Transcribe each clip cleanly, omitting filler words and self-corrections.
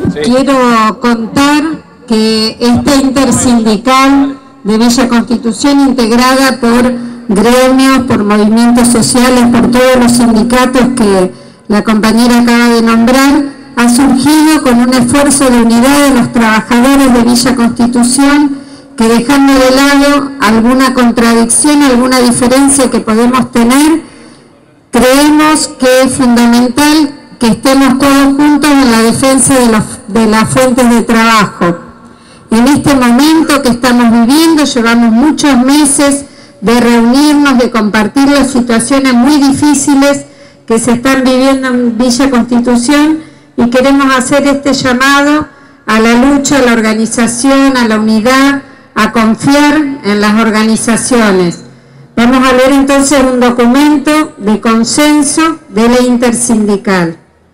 Sí. Quiero contar que esta intersindical de Villa Constitución, integrada por gremios, por movimientos sociales, por todos los sindicatos que la compañera acaba de nombrar, ha surgido con un esfuerzo de unidad de los trabajadores de Villa Constitución, que dejando de lado alguna contradicción, alguna diferencia que podemos tener, creemos que es fundamental que estemos todos juntos en la defensa de las fuentes de trabajo. En este momento que estamos viviendo, llevamos muchos meses de reunirnos, de compartir las situaciones muy difíciles que se están viviendo en Villa Constitución, y queremos hacer este llamado a la lucha, a la organización, a la unidad, a confiar en las organizaciones. Vamos a leer entonces un documento de consenso de la intersindical.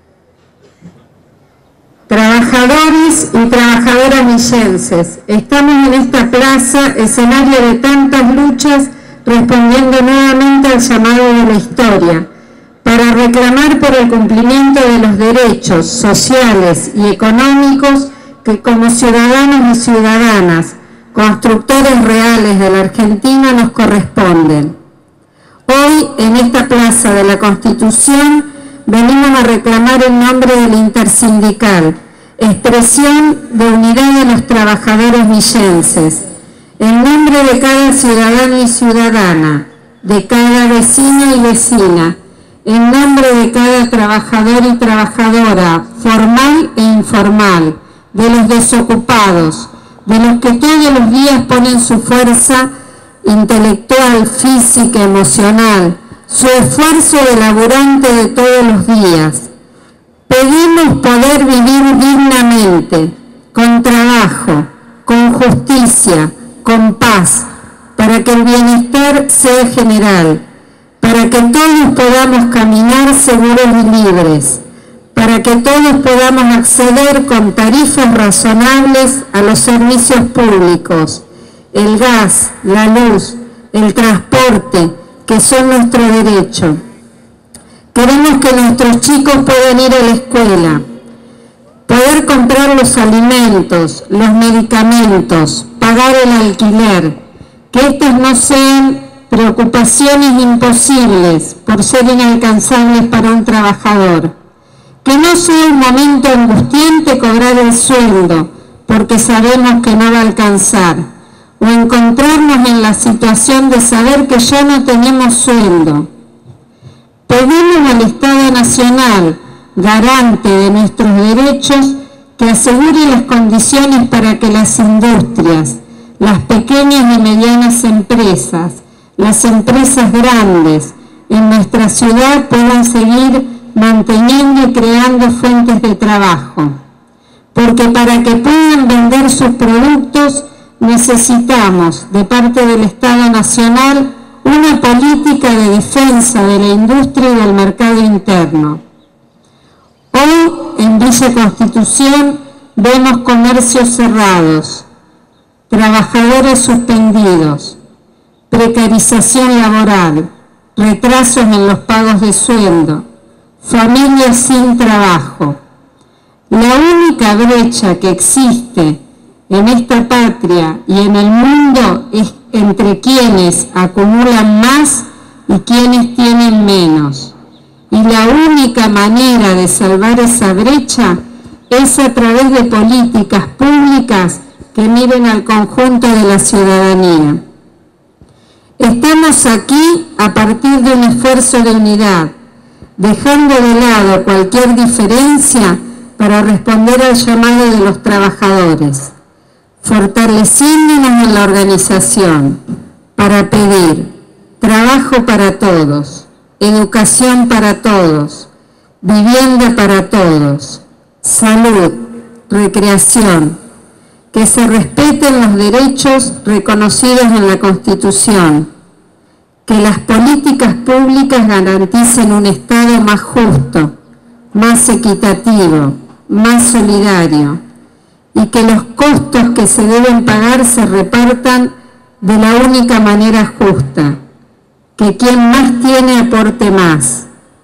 Trabajadores y trabajadoras villenses, estamos en esta plaza, escenario de tantas luchas, respondiendo nuevamente al llamado de la historia, para reclamar por el cumplimiento de los derechos sociales y económicos que como ciudadanos y ciudadanas, constructores reales de la Argentina, nos corresponden. Hoy, en esta plaza de la Constitución, venimos a reclamar en nombre del intersindical, expresión de unidad de los trabajadores villenses, en nombre de cada ciudadano y ciudadana, de cada vecino y vecina, en nombre de cada trabajador y trabajadora, formal e informal, de los desocupados, de los que todos los días ponen su fuerza intelectual, física, emocional, su esfuerzo de laburante de todos los días. Pedimos poder vivir dignamente, con trabajo, con justicia, con paz, para que el bienestar sea general, para que todos podamos caminar seguros y libres, para que todos podamos acceder con tarifas razonables a los servicios públicos, el gas, la luz, el transporte, que son nuestro derecho. Queremos que nuestros chicos puedan ir a la escuela, poder comprar los alimentos, los medicamentos, pagar el alquiler, que estas no sean preocupaciones imposibles por ser inalcanzables para un trabajador. Que no sea un momento angustiante cobrar el sueldo, porque sabemos que no va a alcanzar, o encontrarnos en la situación de saber que ya no tenemos sueldo. Pedimos al Estado Nacional, garante de nuestros derechos, que asegure las condiciones para que las industrias, las pequeñas y medianas empresas, las empresas grandes en nuestra ciudad puedan seguir manteniendo y creando fuentes de trabajo. Porque para que puedan vender sus productos necesitamos, de parte del Estado Nacional, una política de defensa de la industria y del mercado interno. Hoy, en Villa Constitución, vemos comercios cerrados, trabajadores suspendidos, precarización laboral, retrasos en los pagos de sueldo, familias sin trabajo. La única brecha que existe en esta patria y en el mundo es entre quienes acumulan más y quienes tienen menos. Y la única manera de salvar esa brecha es a través de políticas públicas que miren al conjunto de la ciudadanía. Estamos aquí a partir de un esfuerzo de unidad, dejando de lado cualquier diferencia para responder al llamado de los trabajadores, fortaleciéndonos en la organización para pedir trabajo para todos, educación para todos, vivienda para todos, salud, recreación, que se respeten los derechos reconocidos en la Constitución, que las políticas públicas garanticen un Estado más justo, más equitativo, más solidario, y que los costos que se deben pagar se repartan de la única manera justa, que quien más tiene aporte más,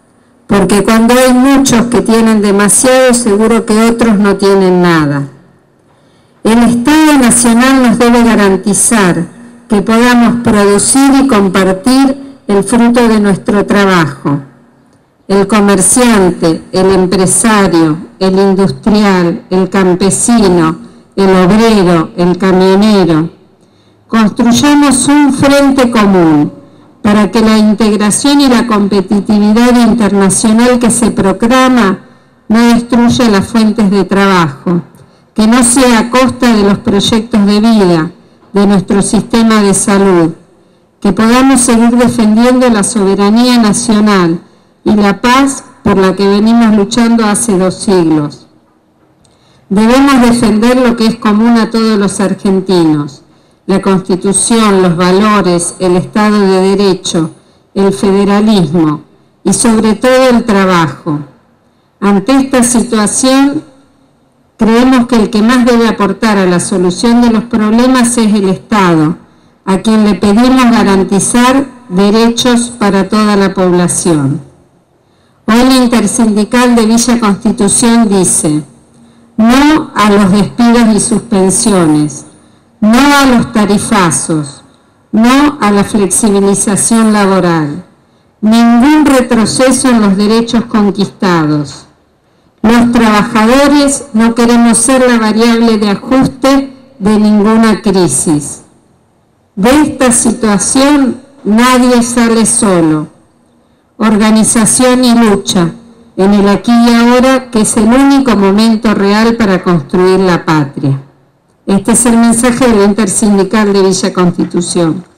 porque cuando hay muchos que tienen demasiado, seguro que otros no tienen nada. El Estado Nacional nos debe garantizar que podamos producir y compartir el fruto de nuestro trabajo. El comerciante, el empresario, el industrial, el campesino, el obrero, el camionero. Construyamos un frente común para que la integración y la competitividad internacional que se proclama no destruya las fuentes de trabajo, que no sea a costa de los proyectos de vida, de nuestro sistema de salud, que podamos seguir defendiendo la soberanía nacional y la paz por la que venimos luchando hace 2 siglos. Debemos defender lo que es común a todos los argentinos: la Constitución, los valores, el Estado de Derecho, el federalismo y sobre todo el trabajo. Ante esta situación, creemos que el que más debe aportar a la solución de los problemas es el Estado, a quien le pedimos garantizar derechos para toda la población. Hoy la Intersindical de Villa Constitución dice: no a los despidos y suspensiones, no a los tarifazos, no a la flexibilización laboral, ningún retroceso en los derechos conquistados. Los trabajadores no queremos ser la variable de ajuste de ninguna crisis. De esta situación nadie sale solo. Organización y lucha en el aquí y ahora, que es el único momento real para construir la patria. Este es el mensaje de la Intersindical de Villa Constitución.